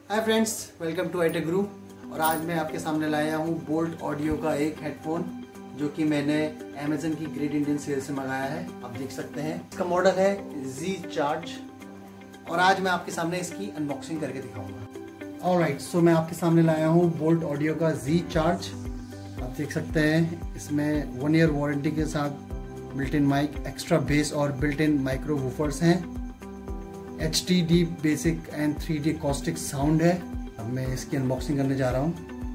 Hi friends, welcome to I tech Guru. और आज मैं आपके सामने लाया हूँ बोल्ट ऑडियो का एक हेडफोन जो कि मैंने अमेजन की ग्रेट इंडियन सेल से मंगाया है। आप देख सकते हैं इसका मॉडल है Z Charge और आज मैं आपके सामने इसकी अनबॉक्सिंग करके दिखाऊंगा। ऑलराइट, सो मैं आपके सामने लाया हूँ बोल्ट ऑडियो का Z Charge। आप देख सकते हैं इसमें 1 ईयर वारंटी के साथ built in mic, extra bass और बिल्ट इन माइक्रो वूफर्स हैं। HDD basic and 3D caustic sound है। अब मैं इसकी अनबॉक्सिंग करने जा रहा हूँ।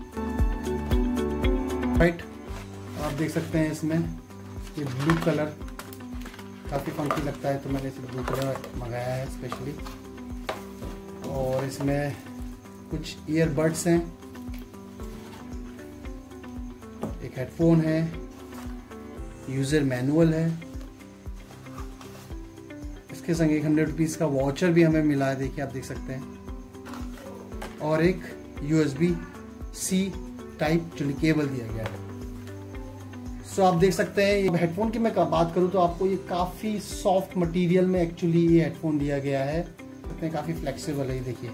राइट, आप देख सकते हैं इसमें ये ब्लू कलर काफ़ी फंकी लगता है, तो मैंने इसे ब्लू कलर मंगाया है स्पेशली। और इसमें कुछ ईयरबड्स हैं, एक हेडफोन है, यूज़र मैनुअल है, इसके संग 100 रुपीज़ का वाउचर भी हमें मिला है, देखिए आप देख सकते हैं। और एक USB-C टाइप केबल दिया गया है। सो आप देख सकते हैं हेडफोन की मैं बात करूं तो आपको ये काफ़ी सॉफ्ट मटेरियल में एक्चुअली ये हेडफोन दिया गया है। काफ़ी फ्लेक्सिबल है, देखिए।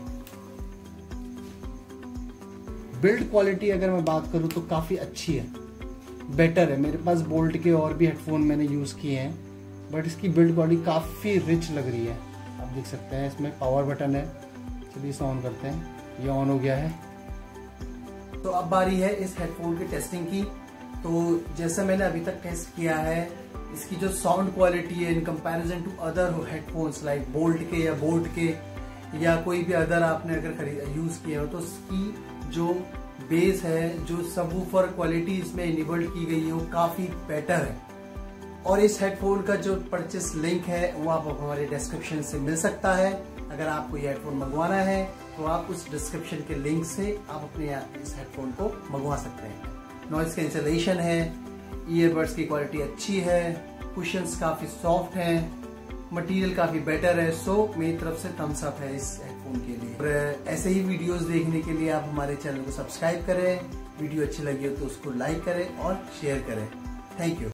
बिल्ड क्वालिटी अगर मैं बात करूं तो काफ़ी अच्छी है, बेटर है। मेरे पास बोल्ट के और भी हेडफोन मैंने यूज़ किए हैं, बट इसकी बिल्ड क्वालिटी काफ़ी रिच लग रही है। आप देख सकते हैं इसमें पावर बटन है। चलिए इसे ऑन करते हैं, ये ऑन हो गया है। तो अब बारी है इस हेडफोन की टेस्टिंग की। तो जैसा मैंने अभी तक टेस्ट किया है, इसकी जो साउंड क्वालिटी है in comparison to other headphones like Boult के या बोट के या कोई भी अदर आपने अगर यूज़ किया हो, तो इसकी जो बेस है, जो सबवूफर क्वालिटी इसमें इनेबल्ड की गई है, वो काफ़ी बेटर है। और इस हेडफोन का जो परचेस लिंक है वो आप हमारे डिस्क्रिप्शन से मिल सकता है। अगर आपको ये हेडफोन मंगवाना है तो आप उस डिस्क्रिप्शन के लिंक से आप अपने इस हेडफोन को मंगवा सकते हैं। नॉइज कैंसलेशन है, ईयरबड्स की क्वालिटी अच्छी है, कुशन्स काफ़ी सॉफ्ट हैं, मटेरियल काफ़ी बेटर है। सो मेरी तरफ से थम्स अप है इस हेडफोन के लिए। और ऐसे ही वीडियोस देखने के लिए आप हमारे चैनल को सब्सक्राइब करें। वीडियो अच्छी लगी हो तो उसको लाइक करें और शेयर करें। Thank you.